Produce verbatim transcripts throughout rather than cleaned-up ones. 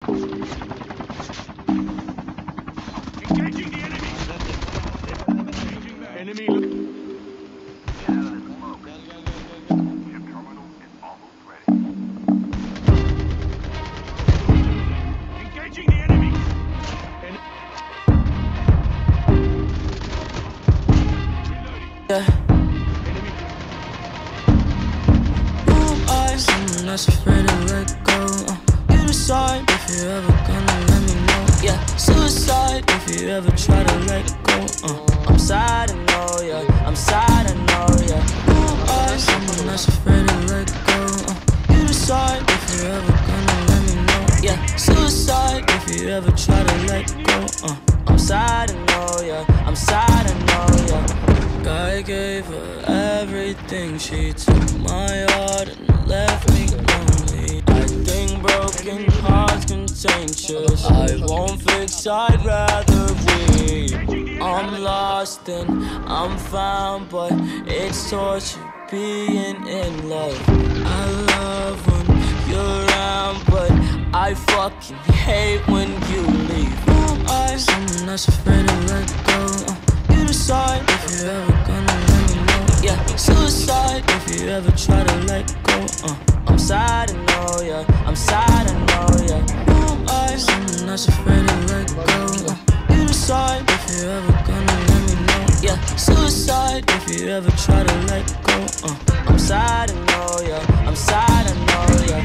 Engaging the enemy. Enemy. Engaging the enemy. Yeah. Who am I? Someone that's afraid to let go. Uh, you decide if you're ever gonna let me know. Yeah, suicide if you ever try to let go. Uh, I'm sad, I know, yeah. I'm sad, I know, yeah. Who am I? Someone that's afraid to let go. Uh, you decide if you're ever gonna let me know. Yeah, suicide if you ever try to let go. Uh, I'm sad, I know, yeah. I'm sad, I know, yeah. I gave her everything, she took my heart and left me lonely. I think broken hearts contagious. I won't fix, I'd rather weep. I'm lost and I'm found, but it's torture being in love. I love when you're around, but I fucking hate when you leave. Who am I? Someone that's afraid to let go. uh, You decide if you're ever gonna let me know. Yeah, suicide if you ever try to let go. uh, I'm sad, I know, yeah. I'm sad, I know, yeah. Who am I? Someone that's afraid to let go. uh, You decide if you're ever gonna let me know. Yeah, suicide if you ever try to let go. uh, I'm sad, I know, yeah. I'm sad, I know, yeah.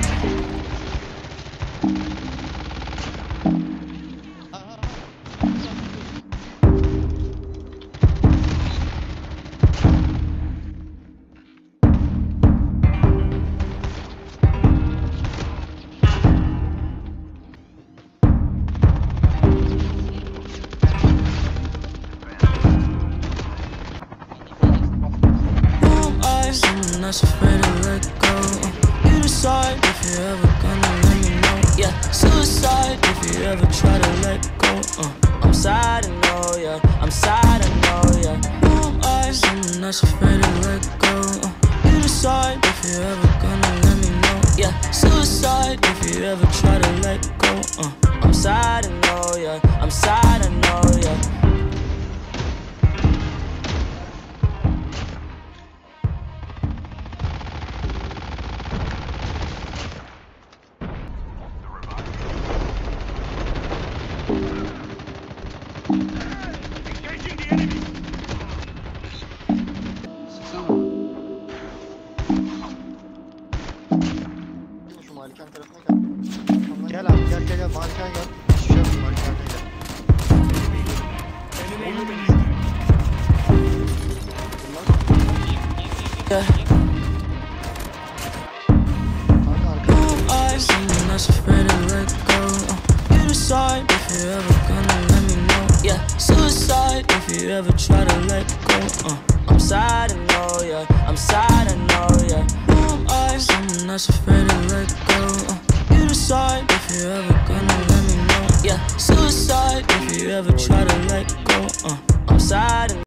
Someone that's afraid to let go. uh, You decide if you're ever gonna let me know. Yeah, suicide if you ever try to let go. uh, I'm sad, I know, yeah. I'm sad, I know, yeah. Who am I? Someone that's afraid to let go. uh, You decide if you're ever gonna let me know. Yeah, suicide if you ever try to let go. uh, I'm sad, I know, yeah. I'm sad, I know, yeah. Engaging the enemy. Şu malikan tarafına gel. Gel abi gel gel gel malikan gel. Şu malikan gel. Enemy eliminated. Yeah. Arka arka. Who am I? Someone that's afraid to let go. uh, You decide if you're ever gonna let me know. Yeah, suicide if you ever try to let go. uh, I'm sad, I know, yeah. I'm sad, I know, yeah. Who am I? Someone that's afraid to let go. uh, You decide if you're ever gonna let me know. Yeah, suicide if you ever try to let go. uh, I'm sad, I